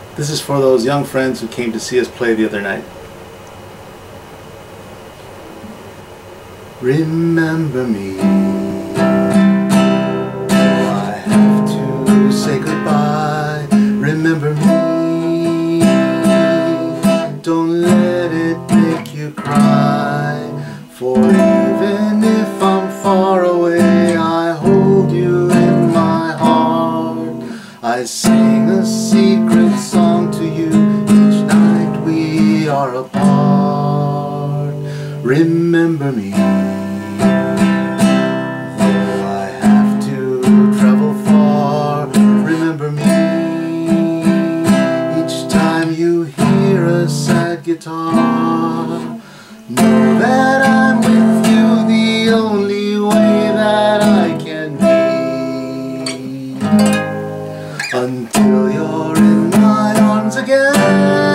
This is for those young friends who came to see us play the other night. Remember me. Oh, I have to say goodbye. Remember me. Don't let it make you cry. For even if I'm far away, I hold you in my heart. I sing a secret song to you each night we are apart. Remember me. Though I have to travel far, remember me. Each time you hear a sad guitar, know that I'm with you the only way that I can be. Until you're in my arms again.